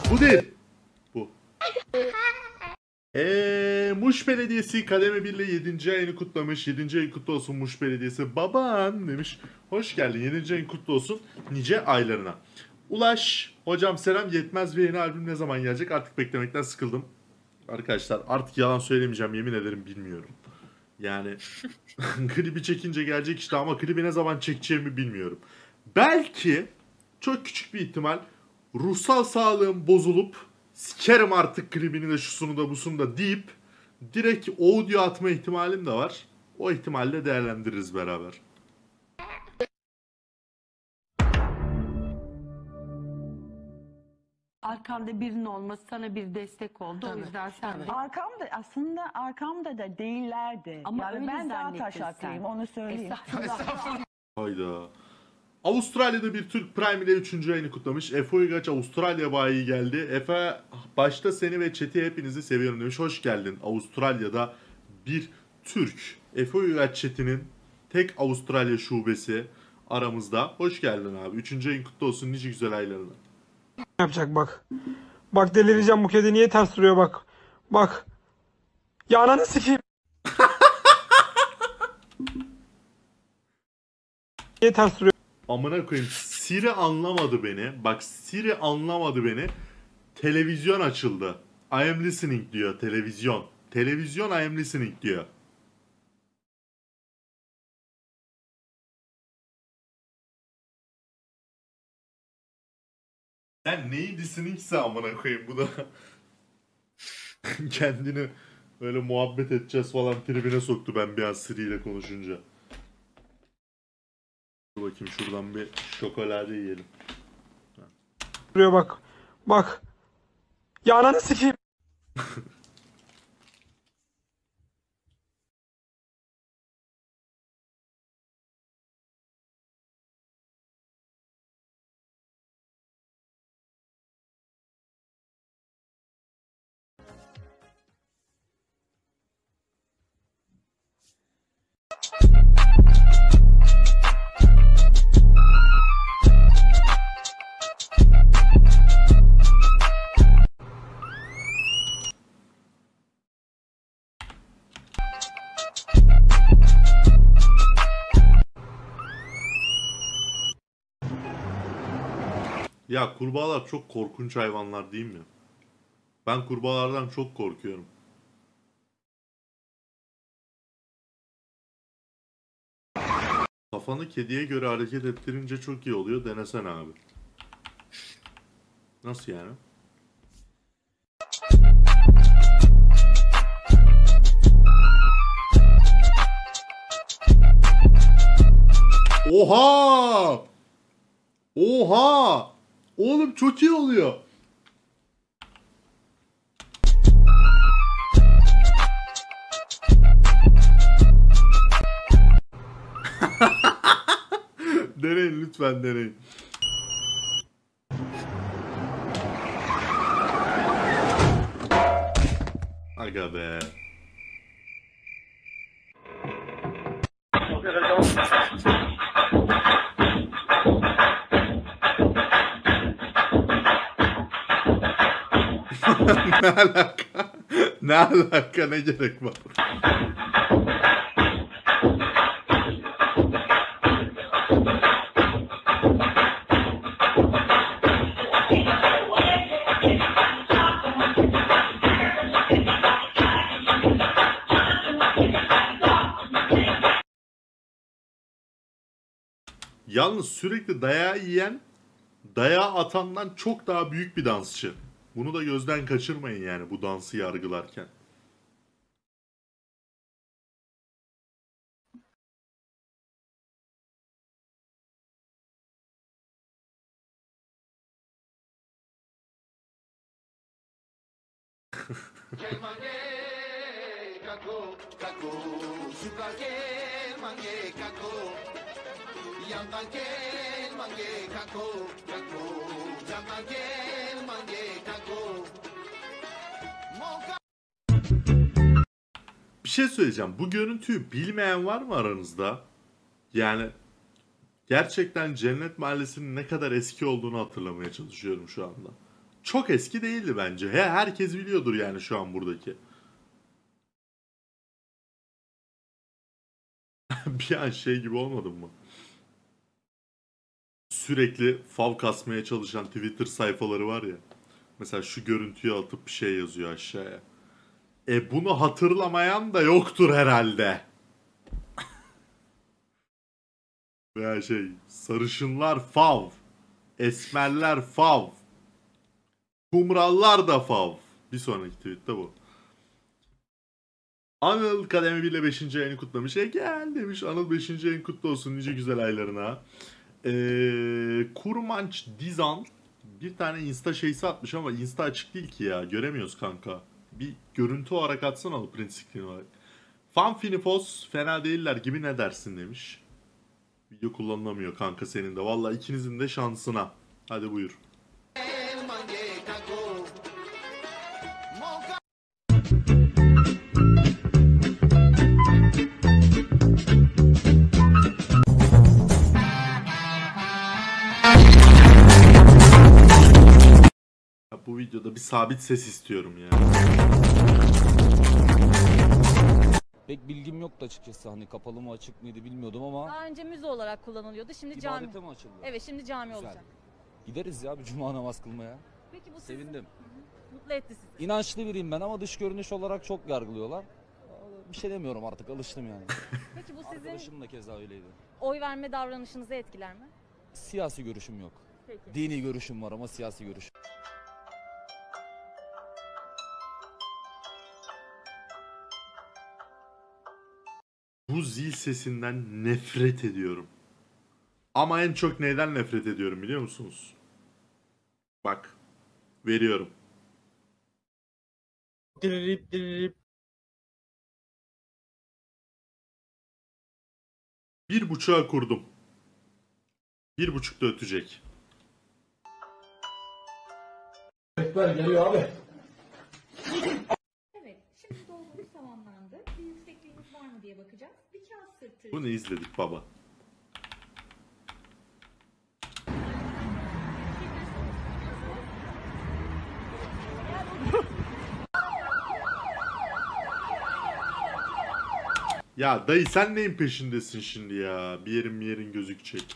Bu değil. Bu. Muş Belediyesi kademe 1 ile 7. ayını kutlamış. 7. ayın kutlu olsun Muş Belediyesi. Baban demiş. Hoş geldin. 7. ayın kutlu olsun nice aylarına. Ulaş. Hocam selam. Yetmez ve yeni albüm ne zaman gelecek? Artık beklemekten sıkıldım. Arkadaşlar artık yalan söylemeyeceğim. Yemin ederim bilmiyorum. Yani klibi çekince gelecek işte ama klibi ne zaman çekeceğimi bilmiyorum. Belki çok küçük bir ihtimal ruhsal sağlığım bozulup sikerim artık klibini de şusunu da busunu da deyip direkt audio atma ihtimalim de var. O ihtimalle değerlendiririz beraber. Arkanda birinin olması sana bir destek oldu. O yüzden sen de. Arkamda da değillerdi. Ama yani öyle ben daha zannettin taşaklıyım sen. onu söyleyeyim. Estağfurullah. Hayda. Avustralya'da bir Türk Prime ile 3. ayını kutlamış. Efe Uygaç Avustralya bayi geldi. Efe başta seni ve chat'i hepinizi seviyorum demiş. Hoş geldin. Avustralya'da bir Türk. Efe Uygaç chat'inin tek Avustralya şubesi aramızda. Hoş geldin abi. 3. ayın kutlu olsun nice güzel aylarına. Yapacak bak. Bak delireceğim bu kedi niye ters duruyor bak. Bak. Ya ananı sikeyim. Niye ters duruyor? Amına koyayım. Siri anlamadı beni. Bak Siri anlamadı beni. Televizyon açıldı. I am listening diyor televizyon. Televizyon I am listening diyor. Sen neyi listeningse amına koyayım bu da. Kendini böyle muhabbet edeceğiz falan tribine soktu ben bir an Siri ile konuşunca. Dur bakayım şuradan bir şokolade yiyelim. Duruyor bak. Bak. Ya ananı sikeyim. Ya kurbağalar çok korkunç hayvanlar değil mi? Ben kurbağalardan çok korkuyorum. Kafanı kediye göre hareket ettirince çok iyi oluyor. Denesene abi. Nasıl yani? Oha! Oha! Oğlum çok iyi oluyor. Deneyin lütfen deneyin. Aga be. Ne alaka? Ne alaka? Ne gerek var? Yalnız sürekli dayağı yiyen, dayağı atandan çok daha büyük bir dansçı. Bunu da gözden kaçırmayın yani bu dansı yargılarken. Bir şey söyleyeceğim. Bu görüntüyü bilmeyen var mı aranızda? Yani gerçekten Cennet Mahallesi'nin ne kadar eski olduğunu hatırlamaya çalışıyorum şu anda. çok eski değildi bence. Herkes biliyordur yani şu an buradaki. Bir an şey gibi olmadın mı? Sürekli fav kasmaya çalışan Twitter sayfaları var ya. Mesela şu görüntüyü atıp bir şey yazıyor aşağıya. Bunu hatırlamayan da yoktur herhalde. Veya sarışınlar fav. Esmerler fav. Kumrallar da fav. Bir sonraki tweette bu. Anıl Kademe 1 ile 5. ayını kutlamış. Gel demiş. Anıl 5. ayın kutlu olsun nice güzel aylarına. Kurmanç Dizan bir tane insta şeysi atmış ama insta açık değil ki ya. Göremiyoruz kanka. Bir görüntü olarak atsana o print screen olarak. Fanfinifos fena değiller gibi ne dersin demiş. Video kullanılamıyor kanka senin de. Valla ikinizin de şansına. Hadi buyur. Bu videoda bir sabit ses istiyorum ya. Pek bilgim yoktu açıkçası, hani kapalı mı açık mıydı bilmiyordum ama Daha önce müze olarak kullanılıyordu. Şimdi cami. ibadete mi açıldı? Evet, şimdi cami Güzel. olacak. Gideriz ya bir cuma namaz kılmaya. Peki bu sizi Sevindim. mutlu etti sizi. İnançlı biriyim ben ama dış görünüş olarak çok yargılıyorlar. Bir şey demiyorum artık, alıştım yani. Peki bu sizin Arkadaşım da keza öyleydi. oy verme davranışınızı etkiler mi? Siyasi görüşüm yok. Peki. Dini görüşüm var ama siyasi görüş. Bu zil sesinden nefret ediyorum. Ama en çok neyden nefret ediyorum biliyor musunuz? Bak. Veriyorum. Diririp diririp. 1.5'a kurdum. 1.5'da ötecek. Evet, şimdi dolgumuz tamamlandı. Bir yüksekliğimiz var mı diye bakacağız. Bir kağıt sırtı. Bunu izledik baba. Ya dayı sen neyin peşindesin şimdi ya? Bir yerin gözükecek.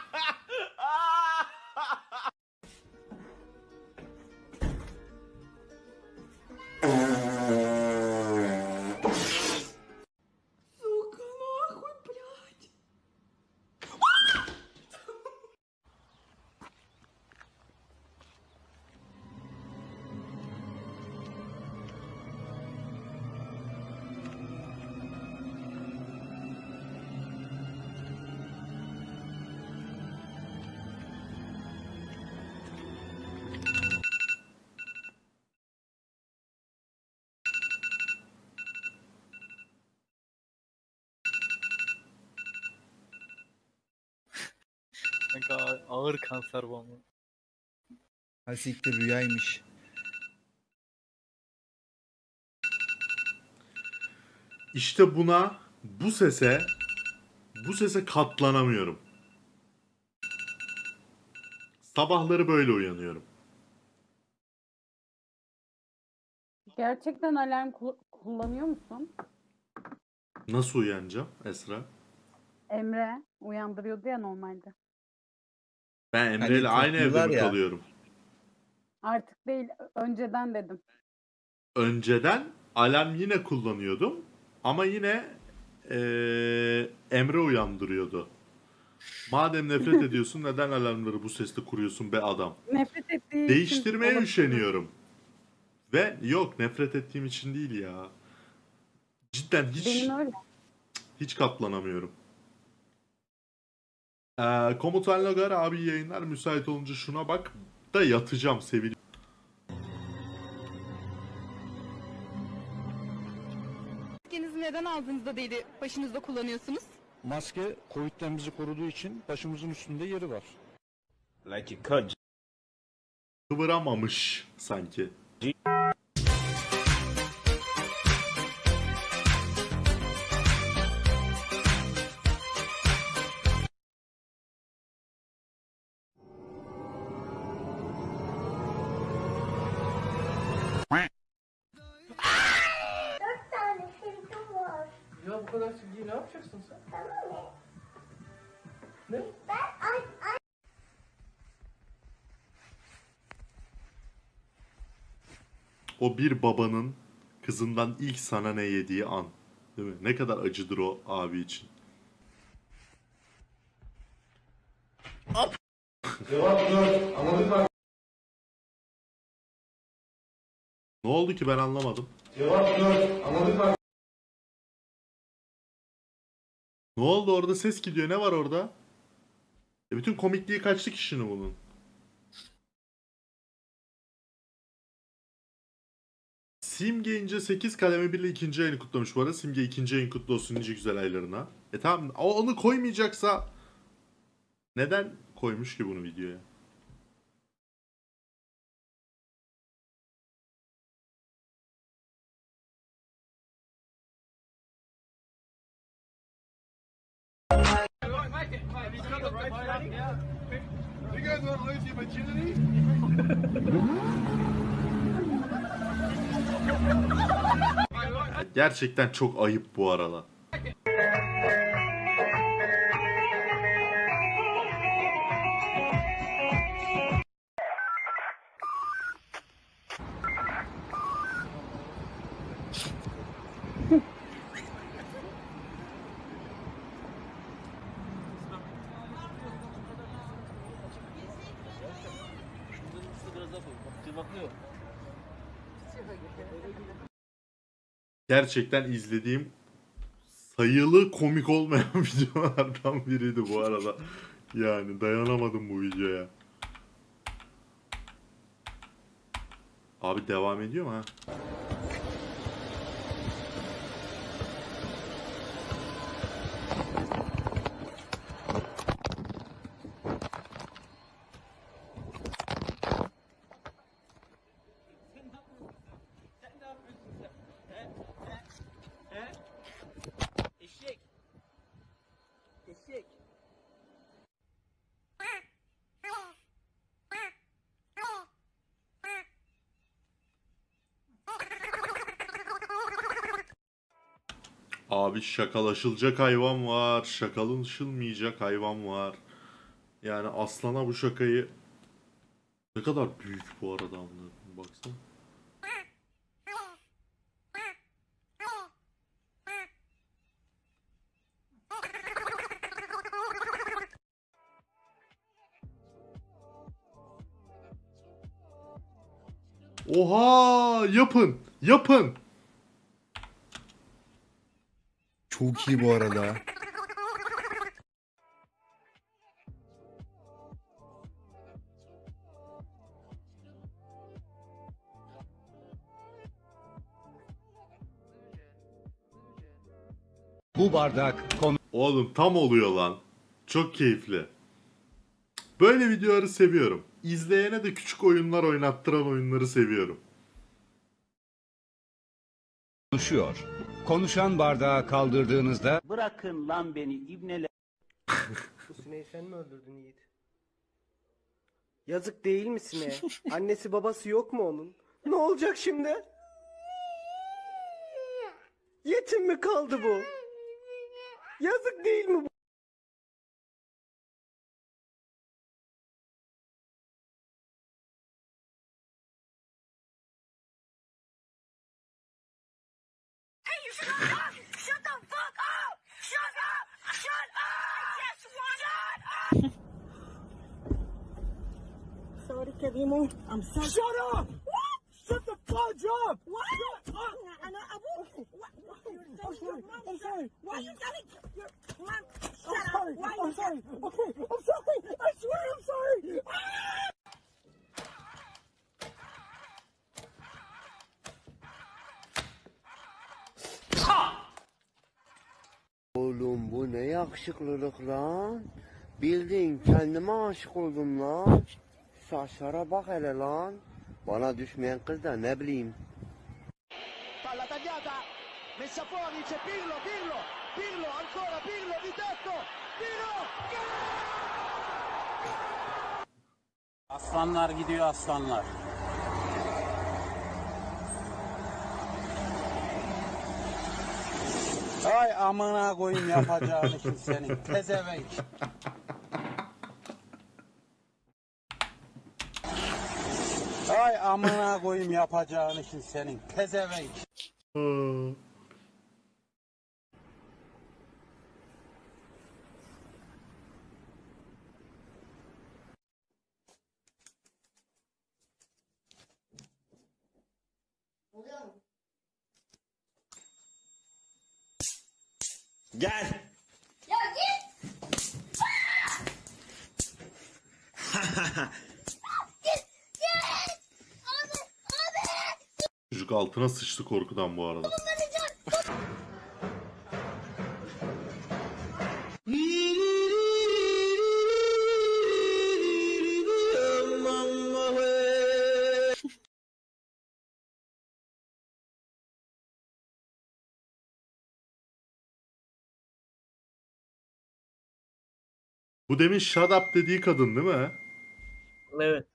Kanka ağır kanser bu ama. Ha siktir, rüyaymış. İşte bu sese katlanamıyorum. Sabahları böyle uyanıyorum. Gerçekten alarm kullanıyor musun? Nasıl uyanacağım Esra? Emre uyandırıyordu ya normalde. Ben Emre'yle Hani aynı evde toplular mi ya. kalıyorum? Artık değil, önceden dedim. Önceden alarm yine kullanıyordum. Ama yine Emre uyandırıyordu. Madem nefret ediyorsun neden alarmları bu sesle kuruyorsun be adam? Nefret ettiği Değiştirmeye için üşeniyorum. Ve yok nefret ettiğim için değil ya. Cidden benim öyle. hiç katlanamıyorum. Komutan Logar abi iyi yayınlar müsait olunca şuna bak da yatacağım sevgili. Maskenizi neden ağzınızda değil başınızda kullanıyorsunuz? Maske Covid'den bizi koruduğu için başımızın üstünde yeri var. Kıvıramamış sanki. olacaksın sen? Ne? O bir babanın kızından ilk sana ne yediği an. Değil mi? Ne kadar acıdır o abi için. Cevap 4. Anladık mı? Ne oldu ki ben anlamadım. Cevap 4. Anladık mı? Ne oldu orada, ses gidiyor, ne var orada? Bütün komikliği kaçtı kişinin bunun. Simge İnce 8 kademe 1 ile ikinci ayını kutlamış bu arada. Simge ikinci ayın kutlu olsun nice güzel aylarına. Tamam, onu koymayacaksa neden koymuş ki bunu videoya? Gerçekten çok ayıp bu arada. Gerçekten izlediğim sayılı komik olmayan videolardan biriydi bu arada. Yani dayanamadım bu videoya. Abi devam ediyor mu ha? Abi şakalaşılacak hayvan var, şakalaşılmayacak hayvan var. Yani aslana bu şakayı ne kadar büyük bu arada, anladım. Baksana. Oha! Yapın! Yapın! Çok iyi bu arada. Bu bardak Oğlum tam oluyor lan. Çok keyifli. Böyle videoları seviyorum. İzleyene de küçük oyunlar oynattıran oyunları seviyorum. konuşuyor. Konuşan bardağı kaldırdığınızda Bırakın lan beni ibneler. Bu sineği sen mi öldürdün Yiğit? Yazık değil mi sineğe? Annesi babası yok mu onun? Ne olacak şimdi? Yetim mi kaldı bu? Yazık değil mi bu? Sorry, Kevin. I'm sorry. Shut up! What? Shut the fudge up! What? Shut up! I'm sorry. I'm sorry. Why you telling your mom? Shut up! Why I'm sorry. Okay, I'm sorry. I swear I'm sorry. Oğlum bu ne yakışıklılık lan. Bildiğin kendime aşık oldum lan. Saçlara bak hele lan. Bana düşmeyen kız da ne bileyim. Palla tagliata. Messa fuori c'è Pirlo, Pirlo. Pirlo ancora Pirlo di tetto. Pirlo! Aslanlar gidiyor aslanlar. Ay amına koyayım yapacağını şimdi senin. Pezevenk. Ay amına koyayım yapacağını şimdi senin. Pezevenk. Gel. Ya git. Çocuk altına sıçtı korkudan bu arada. Bu demin shut up dediği kadın değil mi? Evet.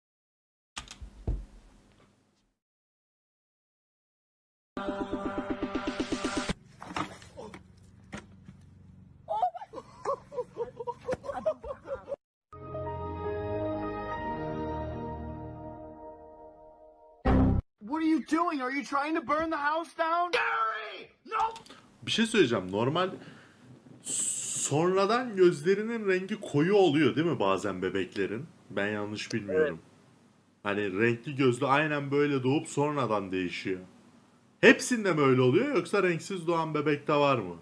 What are you doing? Are you trying to burn the house down? Gary! No! Bir şey söyleyeceğim. Normal sonradan gözlerinin rengi koyu oluyor değil mi bazen bebeklerin? Ben yanlış bilmiyorum. Hani renkli gözlü aynen böyle doğup sonradan değişiyor. Hepsinde mi öyle oluyor yoksa renksiz doğan bebekte var mı?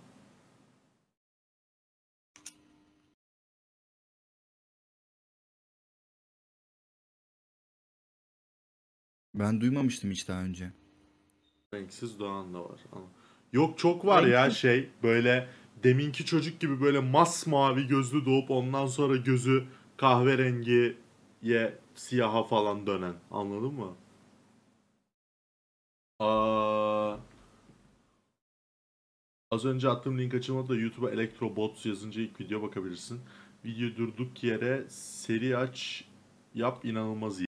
Ben duymamıştım hiç daha önce. Renksiz doğan da var. Ama... Yok çok var ya şey böyle deminki çocuk gibi böyle masmavi gözlü doğup ondan sonra gözü kahverengiye siyaha falan dönen. Anladın mı? Az önce attığım link açılmadı da YouTube'a Electrobots yazınca ilk videoya bakabilirsin. Video durduk yere seri aç yap inanılmaz iyi.